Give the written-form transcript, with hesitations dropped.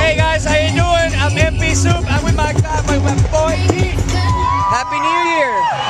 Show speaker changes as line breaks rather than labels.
Hey guys, how you doing? I'm MPSoup. I'm with my boy Pete. Happy New Year.